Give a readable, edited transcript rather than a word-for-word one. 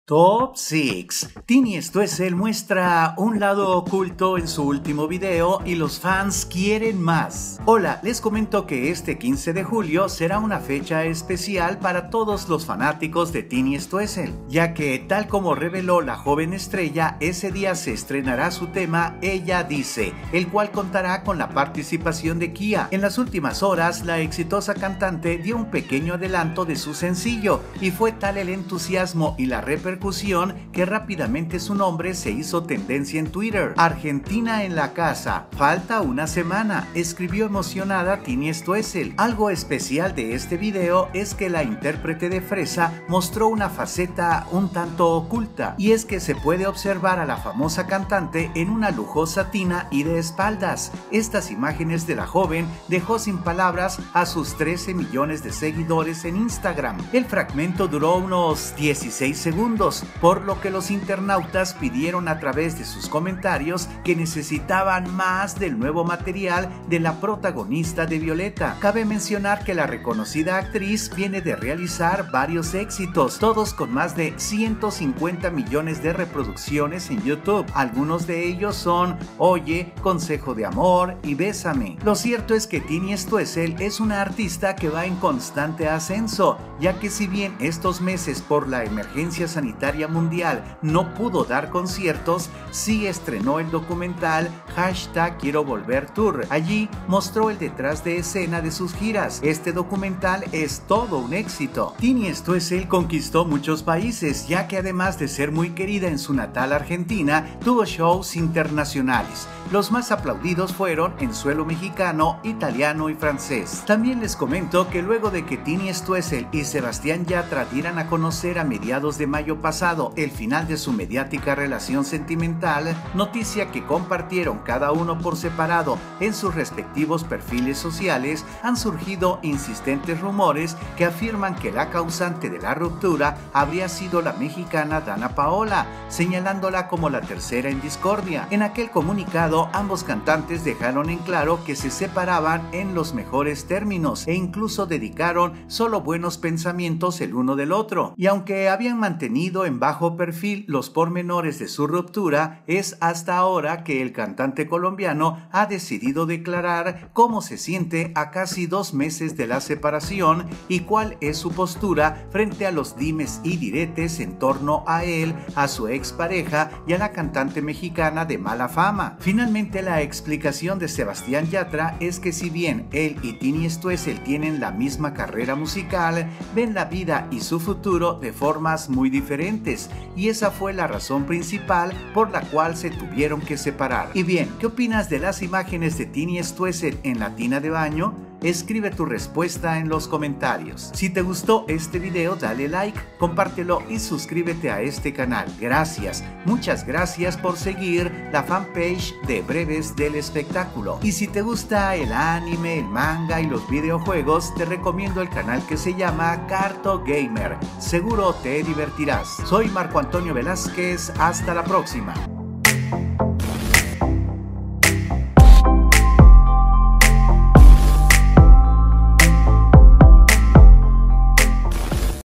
Top 6. Tini Stoessel muestra un lado oculto en su último video y los fans quieren más. Hola, les comento que este 15 de julio será una fecha especial para todos los fanáticos de Tini Stoessel, ya que tal como reveló la joven estrella, ese día se estrenará su tema Ella Dice, el cual contará con la participación de Kia. En las últimas horas, la exitosa cantante dio un pequeño adelanto de su sencillo y fue tal el entusiasmo y la repercusión que rápidamente su nombre se hizo tendencia en Twitter. Argentina en la casa, falta una semana, escribió emocionada Tini Stoessel. Algo especial de este video es que la intérprete de Fresa mostró una faceta un tanto oculta, y es que se puede observar a la famosa cantante en una lujosa tina y de espaldas. Estas imágenes de la joven dejó sin palabras a sus 13 millones de seguidores en Instagram. El fragmento duró unos 16 segundos, por lo que los internautas pidieron a través de sus comentarios que necesitaban más del nuevo material de la protagonista de Violeta. Cabe mencionar que la reconocida actriz viene de realizar varios éxitos, todos con más de 150 millones de reproducciones en YouTube. Algunos de ellos son Oye, Consejo de Amor y Bésame. Lo cierto es que Tini Stoessel es una artista que va en constante ascenso, ya que si bien estos meses por la emergencia sanitaria mundial no pudo dar conciertos, sí estrenó el documental #Quiero Volver Tour. Allí mostró el detrás de escena de sus giras. Este documental es todo un éxito. Tini Stoessel conquistó muchos países, ya que además de ser muy querida en su natal Argentina, tuvo shows internacionales. Los más aplaudidos fueron en suelo mexicano, italiano y francés. También les comento que luego de que Tini Stoessel y Sebastián Yatra dieran a conocer a mediados de mayo pasado el final de su mediática relación sentimental, noticia que compartieron cada uno por separado en sus respectivos perfiles sociales, han surgido insistentes rumores que afirman que la causante de la ruptura habría sido la mexicana Dana Paola, señalándola como la tercera en discordia. En aquel comunicado, ambos cantantes dejaron en claro que se separaban en los mejores términos e incluso dedicaron solo buenos pensamientos el uno del otro. Y aunque habían mantenido en bajo perfil los pormenores de su ruptura, es hasta ahora que el cantante colombiano ha decidido declarar cómo se siente a casi 2 meses de la separación y cuál es su postura frente a los dimes y diretes en torno a él, a su expareja y a la cantante mexicana de mala fama. Finalmente, la explicación de Sebastián Yatra es que si bien él y Tini Stoessel tienen la misma carrera musical, ven la vida y su futuro de formas muy diferentes, y esa fue la razón principal por la cual se tuvieron que separar. Y bien, ¿qué opinas de las imágenes de Tini Stoessel en la tina de baño? Escribe tu respuesta en los comentarios. Si te gustó este video, dale like, compártelo y suscríbete a este canal. Gracias, muchas gracias por seguir la fanpage de Breves del Espectáculo. Y si te gusta el anime, el manga y los videojuegos, te recomiendo el canal que se llama Carto Gamer. Seguro te divertirás. Soy Marco Antonio Velázquez, hasta la próxima.